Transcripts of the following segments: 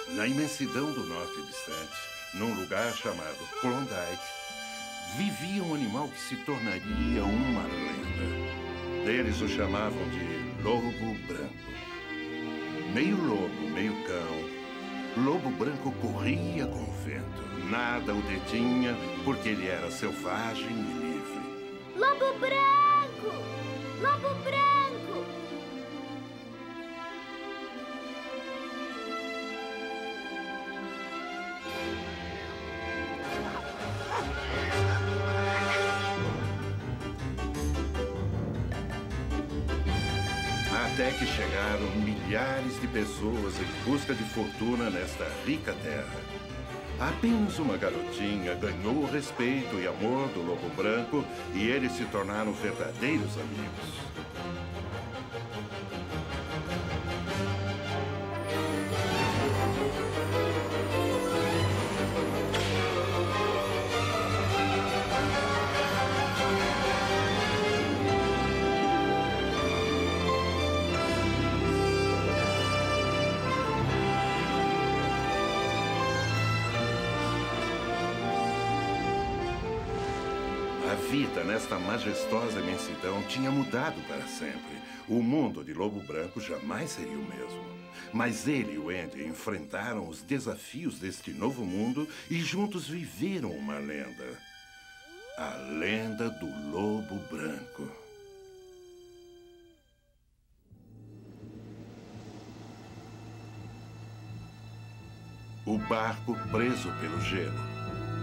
Na imensidão do norte distante, num lugar chamado Klondike, vivia um animal que se tornaria uma lenda. Eles o chamavam de Lobo Branco. Meio lobo, meio cão, Lobo Branco corria com o vento. Nada o detinha, porque ele era selvagem e livre. Lobo Branco! Lobo Branco! Até que chegaram milhares de pessoas em busca de fortuna nesta rica terra. Apenas uma garotinha ganhou o respeito e amor do Lobo Branco e eles se tornaram verdadeiros amigos. A vida nesta majestosa imensidão tinha mudado para sempre. O mundo de Lobo Branco jamais seria o mesmo. Mas ele e o Andy enfrentaram os desafios deste novo mundo e juntos viveram uma lenda. A lenda do Lobo Branco. O barco preso pelo gelo.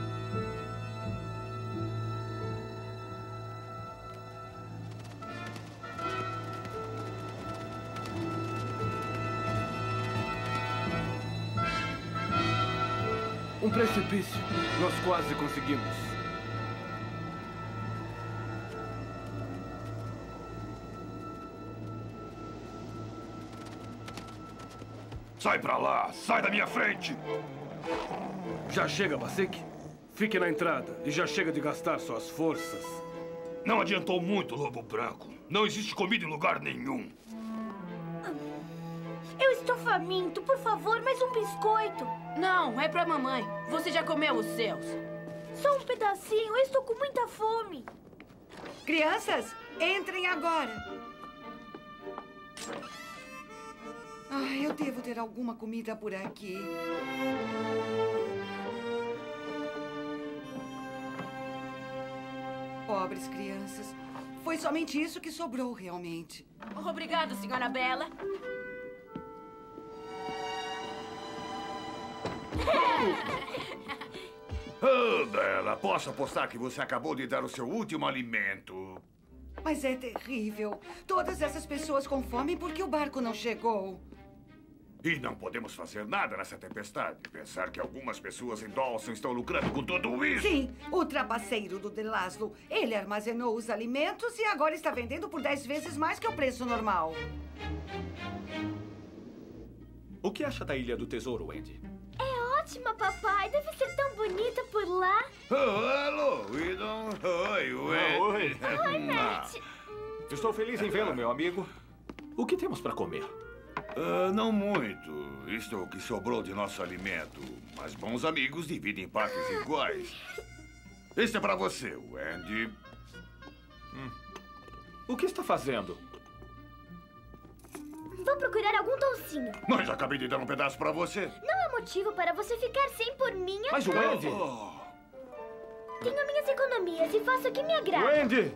Um precipício. Nós quase conseguimos. Sai pra lá! Sai da minha frente! Já chega, Basik. Fique na entrada e já chega de gastar suas forças. Não adiantou muito, Lobo Branco. Não existe comida em lugar nenhum. Eu estou faminto. Por favor, mais um biscoito. Não, é pra mamãe. Você já comeu os seus. Só um pedacinho. Eu estou com muita fome. Crianças, entrem agora. Eu devo ter alguma comida por aqui. Pobres crianças. Foi somente isso que sobrou, realmente. Obrigada, senhora Bela. Oh, Bela, posso apostar que você acabou de dar o seu último alimento. Mas é terrível. Todas essas pessoas com fome porque o barco não chegou. E não podemos fazer nada nessa tempestade. Pensar que algumas pessoas em Dawson estão lucrando com tudo isso. Sim, o trapaceiro do De Laszlo. Ele armazenou os alimentos e agora está vendendo por 10 vezes mais que o preço normal. O que acha da Ilha do Tesouro, Andy? É ótima, papai. Deve ser tão bonita por lá. Oh, alô, Idon. Oi, Ué. Oi. Oi, Matt. Estou feliz em vê-lo, meu amigo. O que temos para comer? Não muito. Isto é o que sobrou de nosso alimento. Mas bons amigos dividem partes iguais. Este é para você, Andy. O que está fazendo? Vou procurar algum docinho. Mas acabei de dar um pedaço para você. Não há motivo para você ficar sem por minha Mas o conta. Andy... Tenho minhas economias e faço o que me agrada. Andy!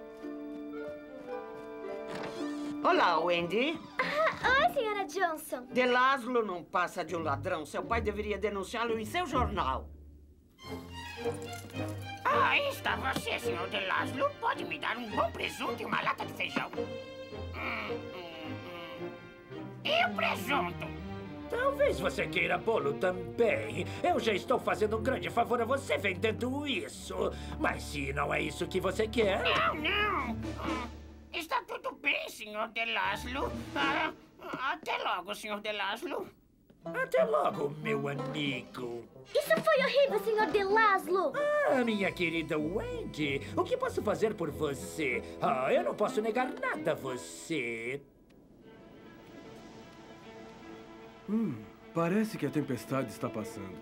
Olá, Wendy. Oi, senhora Johnson. De Laszlo não passa de um ladrão. Seu pai deveria denunciá-lo em seu jornal. Aí está você, senhor De Laszlo. Pode me dar um bom presunto e uma lata de feijão? E o presunto? Talvez você queira bolo também. Eu já estou fazendo um grande favor a você vendendo isso. Mas se não é isso que você quer... Não. Está tudo bem, senhor De Laszlo. Até logo, senhor De Laszlo. Até logo, meu amigo. Isso foi horrível, senhor De Laszlo. Minha querida Wendy, o que posso fazer por você? Eu não posso negar nada a você. Parece que a tempestade está passando.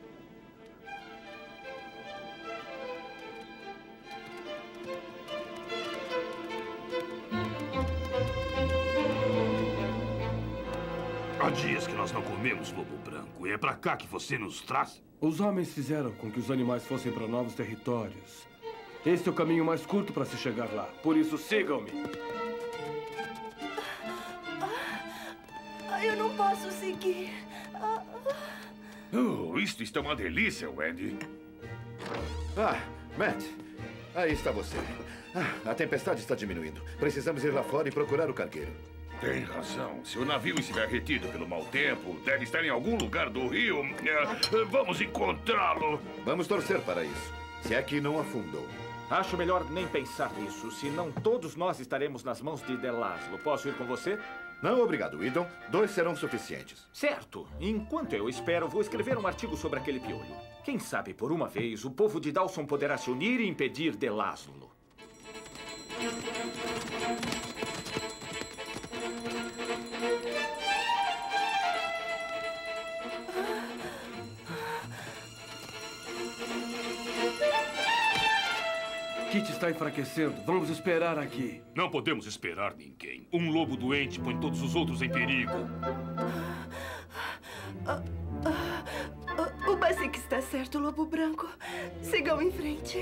Há dias que nós não comemos lobo branco. E é pra cá que você nos traz? Os homens fizeram com que os animais fossem para novos territórios. Este é o caminho mais curto para se chegar lá. Por isso, sigam-me. Eu não posso seguir. Isto está uma delícia, Wendy. Matt, aí está você. A tempestade está diminuindo. Precisamos ir lá fora e procurar o cargueiro. Tem razão. Se o navio estiver retido pelo mau tempo, deve estar em algum lugar do rio. Vamos encontrá-lo. Vamos torcer para isso. Se é que não afundou. Acho melhor nem pensar nisso. Senão todos nós estaremos nas mãos de De Laszlo. Posso ir com você? Não, obrigado, Idon. 2 serão suficientes. Certo. Enquanto eu espero, vou escrever um artigo sobre aquele piolho. Quem sabe, por uma vez, o povo de Dawson poderá se unir e impedir De Laszlo. Kit está enfraquecendo. Vamos esperar aqui. Não podemos esperar ninguém. Um lobo doente põe todos os outros em perigo. O Basik está certo, Lobo Branco. Sigam em frente.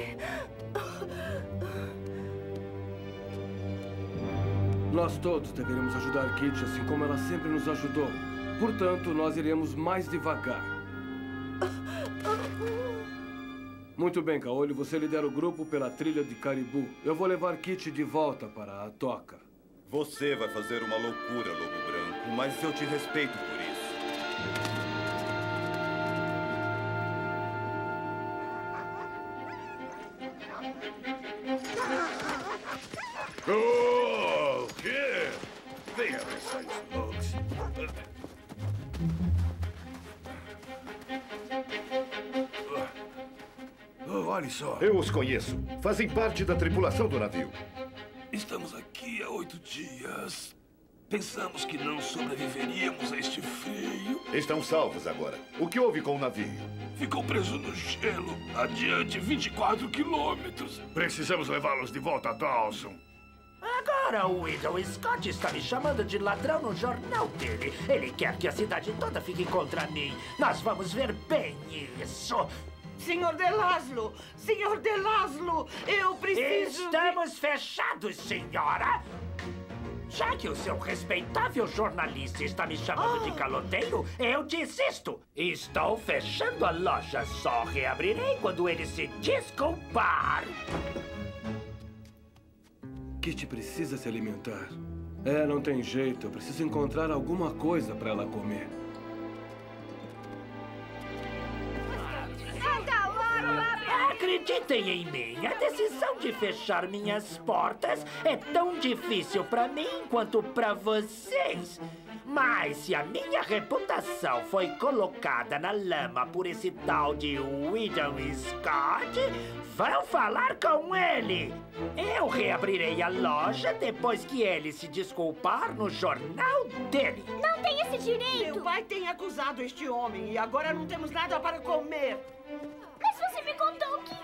Nós todos deveremos ajudar Kit assim como ela sempre nos ajudou. Portanto, nós iremos mais devagar. Muito bem, Caolho. Você lidera o grupo pela trilha de Caribou. Eu vou levar Kit de volta para a toca. Você vai fazer uma loucura, Lobo Branco, mas eu te respeito por isso. O quê? Venha pensar isso, Lux. Olhe só. Eu os conheço. Fazem parte da tripulação do navio. Estamos aqui há 8 dias. Pensamos que não sobreviveríamos a este frio. Estão salvos agora. O que houve com o navio? Ficou preso no gelo. Adiante 24 quilômetros. Precisamos levá-los de volta a Dawson. Agora o Idon Scott está me chamando de ladrão no jornal dele. Ele quer que a cidade toda fique contra mim. Nós vamos ver bem isso. Senhor De Laszlo! Senhor De Laszlo! Eu preciso... Estamos fechados, senhora! Já que o seu respeitável jornalista está me chamando de caloteiro, eu desisto. Estou fechando a loja. Só reabrirei quando ele se desculpar. Kit precisa se alimentar. Não tem jeito. Eu preciso encontrar alguma coisa para ela comer. Acreditem em mim, a decisão de fechar minhas portas é tão difícil para mim quanto para vocês. Mas se a minha reputação foi colocada na lama por esse tal de Idon Scott, vão falar com ele. Eu reabrirei a loja depois que ele se desculpar no jornal dele. Não tem esse direito. Meu pai tem acusado este homem e agora não temos nada para comer. Mas você me contou que...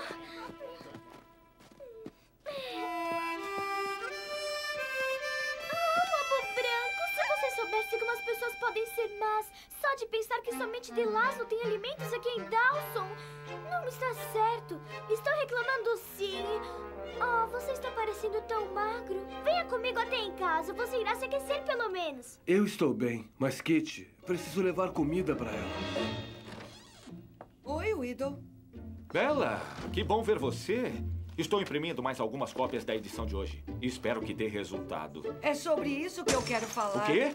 Lobo Branco, se você soubesse como as pessoas podem ser más, só de pensar que somente De Laszlo tem alimentos aqui em Dawson. Não está certo. Estou reclamando sim. Você está parecendo tão magro. Venha comigo até em casa. Você irá se aquecer pelo menos. Eu estou bem, mas Kit, preciso levar comida para ela. Oi, Idon. Bella, que bom ver você. Estou imprimindo mais algumas cópias da edição de hoje. Espero que dê resultado. É sobre isso que eu quero falar. O quê?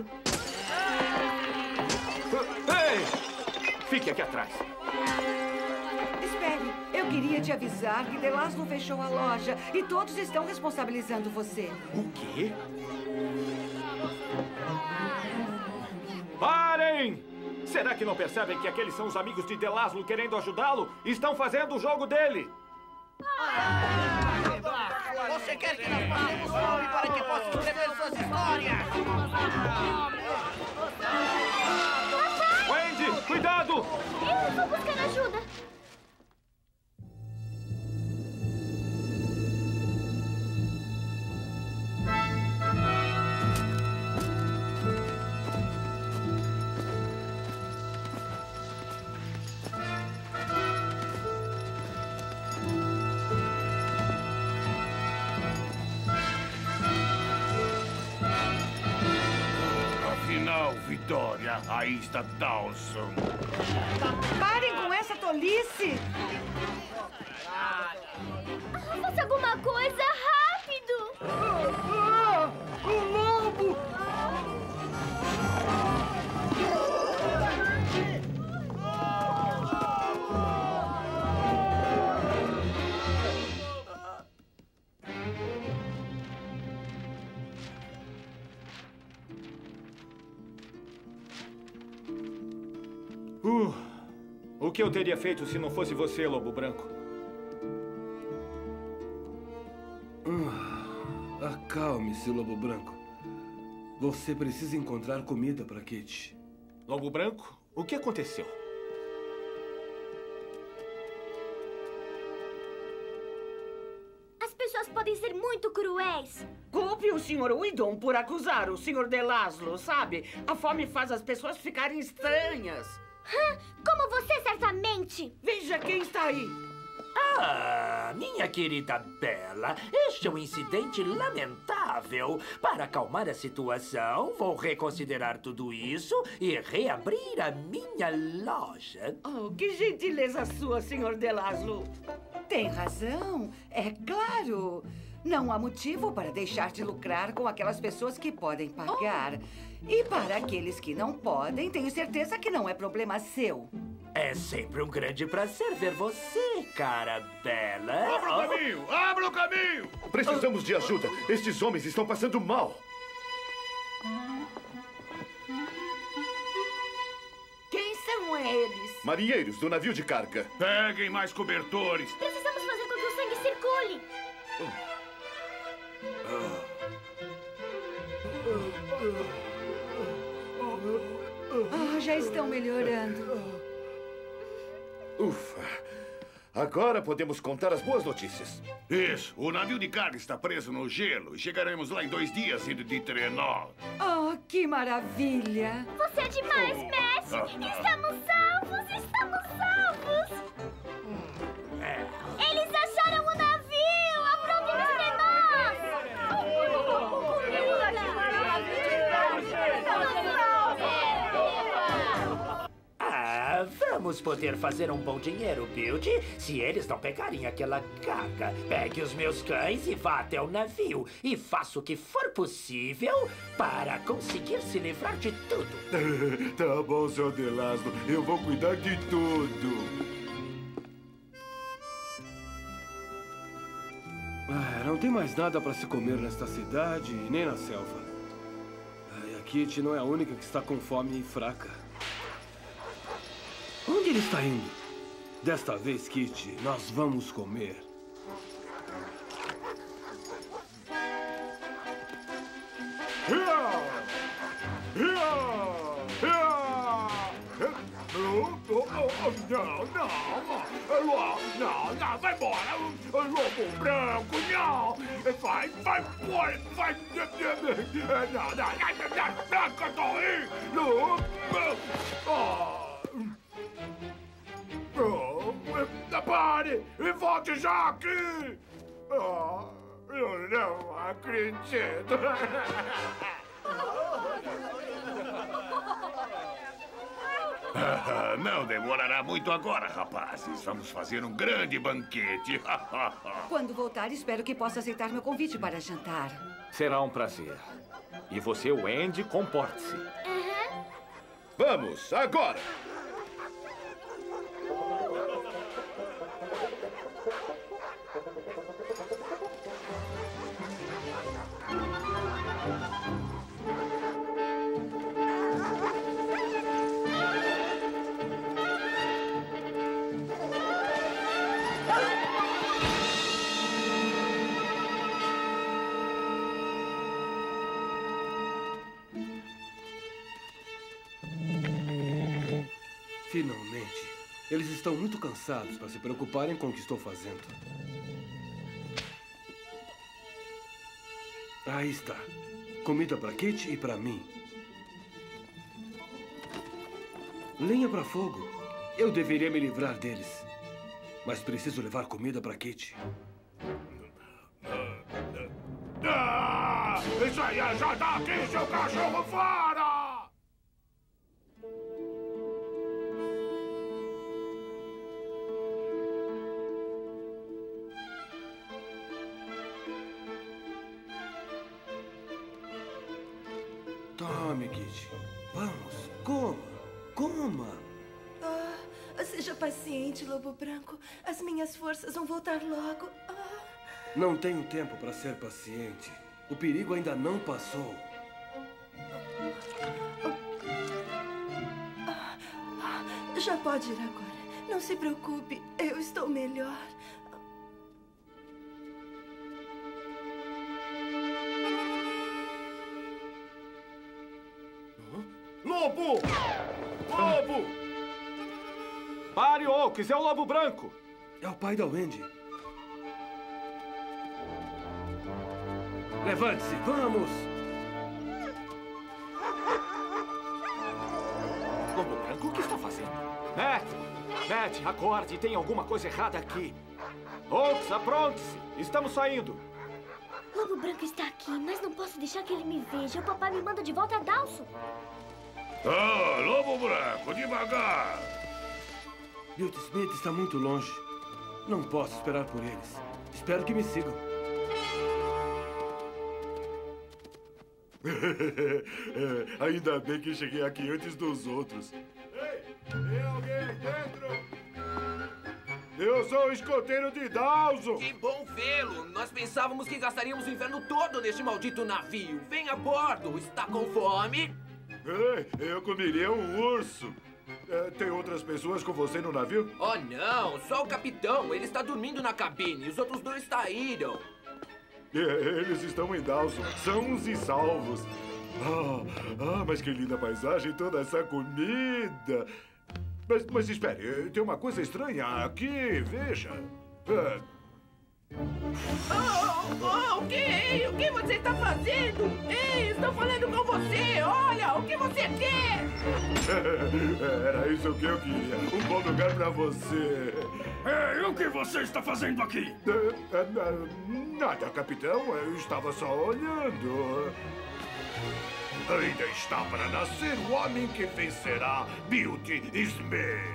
Ei! Fique aqui atrás. Espere, eu queria te avisar que De Laszlo fechou a loja e todos estão responsabilizando você. O quê? Parem! Será que não percebem que aqueles são os amigos de De Laszlo querendo ajudá-lo? Estão fazendo o jogo dele! Você quer que nós passemos fome para que possa escrever suas histórias? Tal vitória, aí está Dawson. Parem com essa tolice! Faça alguma coisa, rápido! O lobo! O que eu teria feito se não fosse você, Lobo Branco? Acalme-se, Lobo Branco. Você precisa encontrar comida para Kitty. Lobo Branco, o que aconteceu? As pessoas podem ser muito cruéis. Culpe o Sr. Whedon por acusar o Sr. de Laszlo, sabe? A fome faz as pessoas ficarem estranhas. Como você, certamente. Veja quem está aí. Ah, minha querida Bella, este é um incidente lamentável. Para acalmar a situação, vou reconsiderar tudo isso e reabrir a minha loja. Oh, que gentileza sua, Sr. de Laszlo. Tem razão, é claro. Não há motivo para deixar de lucrar com aquelas pessoas que podem pagar. E para aqueles que não podem, tenho certeza que não é problema seu. É sempre um grande prazer ver você, cara Bella. Abra o caminho! Abra o caminho! Precisamos de ajuda. Estes homens estão passando mal. Quem são eles? Marinheiros do navio de carga. Peguem mais cobertores. Precisamos fazer com que o sangue circule. Já estão melhorando. Ufa. Agora podemos contar as boas notícias. Isso. O navio de carga está preso no gelo e chegaremos lá em 2 dias indo de trenó. Oh, que maravilha! Você é demais, mestre! Estamos salvos! Estamos salvos! Eles acharam o navio! Apronte-nos Vamos poder fazer um bom dinheiro, Build, se eles não pegarem aquela carga. Pegue os meus cães e vá até o navio. E faça o que for possível para conseguir se livrar de tudo. Tá bom, Sr. de Laszlo. Eu vou cuidar de tudo. Não tem mais nada para se comer nesta cidade e nem na selva. E a Kitty não é a única que está com fome e fraca. Onde ele está indo? Desta vez, Kitty, nós vamos comer. Não, vai embora! Lobo Branco, não! Vai, vai, vai! Não, Catoí! Pare! E volte já aqui! Eu não acredito! Não demorará muito agora, rapazes. Vamos fazer um grande banquete. Quando voltar, espero que possa aceitar meu convite para jantar. Será um prazer. E você, Wendy, comporte-se. Vamos, agora! Finalmente. Eles estão muito cansados para se preocuparem com o que estou fazendo. Aí está. Comida para Kitty e para mim. Lenha para fogo. Eu deveria me livrar deles. Mas preciso levar comida para Kitty. Isso aí já tá aqui, seu cachorro fora! Tome, Kitty. Vamos, coma. Coma. Seja paciente, Lobo Branco. As minhas forças vão voltar logo. Não tenho tempo para ser paciente. O perigo ainda não passou. Já pode ir agora. Não se preocupe, eu estou melhor. Lobo! Lobo! Pare, Oaks, é o Lobo Branco. É o pai da Wendy. Levante-se, vamos! Lobo Branco, o que está fazendo? Matt, acorde, tem alguma coisa errada aqui. Oaks, apronte-se, estamos saindo. Lobo Branco está aqui, mas não posso deixar que ele me veja. O papai me manda de volta a Dawson. Lobo Branco, devagar! Newt Smith está muito longe. Não posso esperar por eles. Espero que me sigam. Ainda bem que cheguei aqui antes dos outros. Ei, tem alguém aí dentro? Eu sou o escoteiro de Dawson. Que bom vê-lo. Nós pensávamos que gastaríamos o inverno todo neste maldito navio. Vem a bordo. Está com fome? Eu comeria um urso. Tem outras pessoas com você no navio? Oh, não. Só o capitão. Ele está dormindo na cabine. Os outros dois saíram. Eles estão em Dawson, sãos e salvos. Mas que linda paisagem, toda essa comida. Mas espere, tem uma coisa estranha aqui, veja. O que você está fazendo? Ei, estou falando com você. Olha, o que você quer? Era isso que eu queria. Um bom lugar para você. Ei, o que você está fazendo aqui? Nada, capitão. Eu estava só olhando. Ainda está para nascer o homem que vencerá Beauty Smith.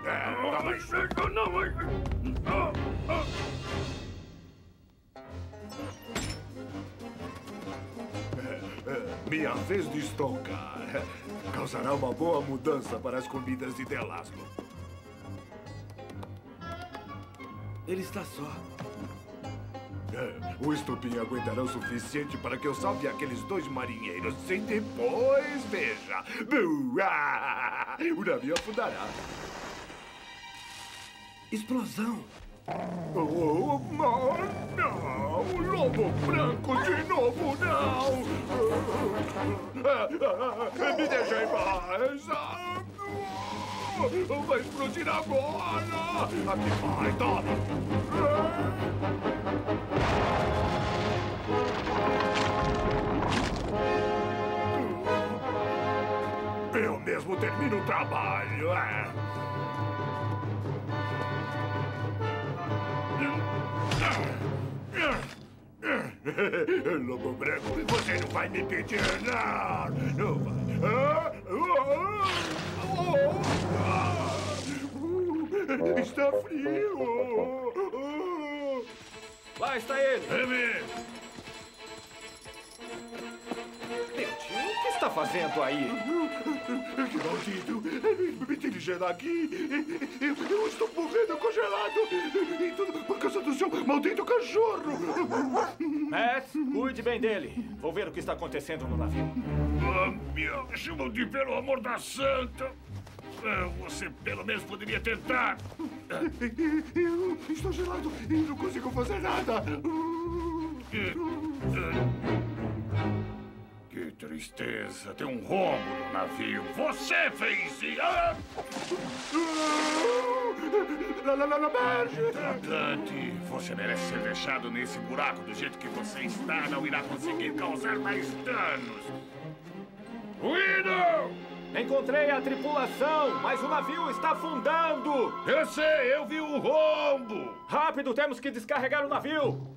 Minha vez de estocar. Causará uma boa mudança para as comidas de Delaslo. Ele está só. O estupim aguentará o suficiente para que eu salve aqueles dois marinheiros. Sem depois, veja. O navio afundará. Explosão. Não! Lobo Branco de novo, não! Me deixa em paz! Vai explodir agora! Aqui vai, tome! Eu mesmo termino o trabalho, Lobo Branco, você não vai me pedir nada! Não vai! Está frio! Lá está ele! Meu tio, o que está fazendo aí? Que maldito! Me dirigir daqui! Eu estou morrendo congelado! E tudo por causa do seu maldito cachorro! Matt, cuide bem dele. Vou ver o que está acontecendo no navio. Me chamam de pelo amor da santa! Você pelo menos poderia tentar! Eu estou gelado e não consigo fazer nada! Que tristeza! Tem um rombo no navio! Você fez isso! Tratante, você merece ser deixado nesse buraco do jeito que você está. Não irá conseguir causar mais danos. Widow! Encontrei a tripulação, mas o navio está afundando! Eu sei, eu vi o rombo! Rápido, temos que descarregar o navio!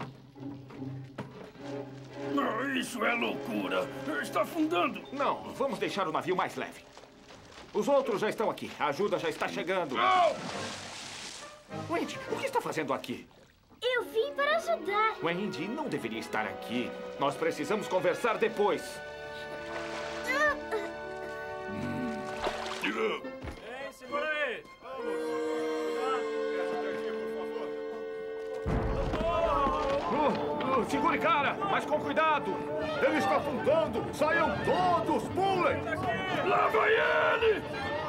Não, isso é loucura! Está afundando! Não, vamos deixar o navio mais leve. Os outros já estão aqui, a ajuda já está chegando. Não! Wendy, o que está fazendo aqui? Eu vim para ajudar. Wendy não deveria estar aqui. Nós precisamos conversar depois. Ei, segura aí. Segure, cara, mas com cuidado. Ele está afundando. Saiam todos, pulem. Lá vai ele.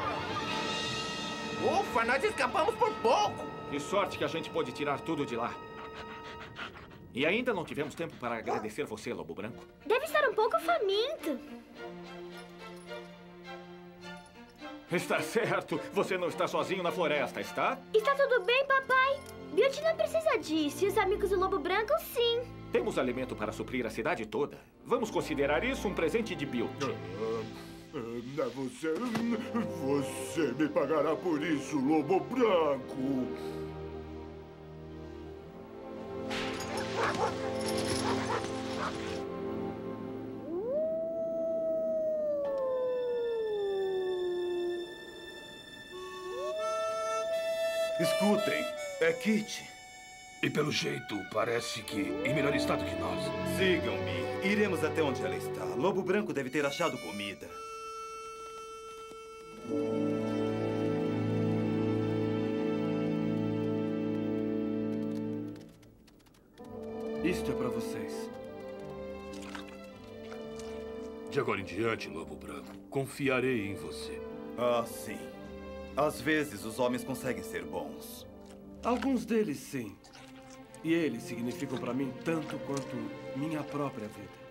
Ufa, nós escapamos por pouco. Que sorte que a gente pôde tirar tudo de lá. E ainda não tivemos tempo para agradecer você, Lobo Branco. Deve estar um pouco faminto. Está certo. Você não está sozinho na floresta, está? Está tudo bem, papai? Beauty não precisa disso. E os amigos do Lobo Branco, sim. Temos alimento para suprir a cidade toda. Vamos considerar isso um presente de Beauty. Você me pagará por isso, Lobo Branco. Escutem, é Kitty. E pelo jeito, parece que em melhor estado que nós. Sigam-me. Iremos até onde ela está. Lobo Branco deve ter achado comida. Isto é para vocês. De agora em diante, Lobo Branco, confiarei em você. Ah, sim. Às vezes, os homens conseguem ser bons. Alguns deles, sim. E eles significam para mim tanto quanto minha própria vida.